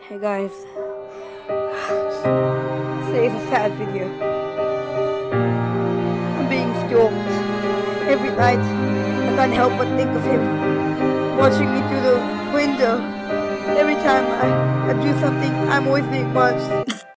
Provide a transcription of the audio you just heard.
Hey guys, today's a sad video. I'm being stalked. Every night I can't help but think of him watching me through the window. Every time I do something, I'm always being watched.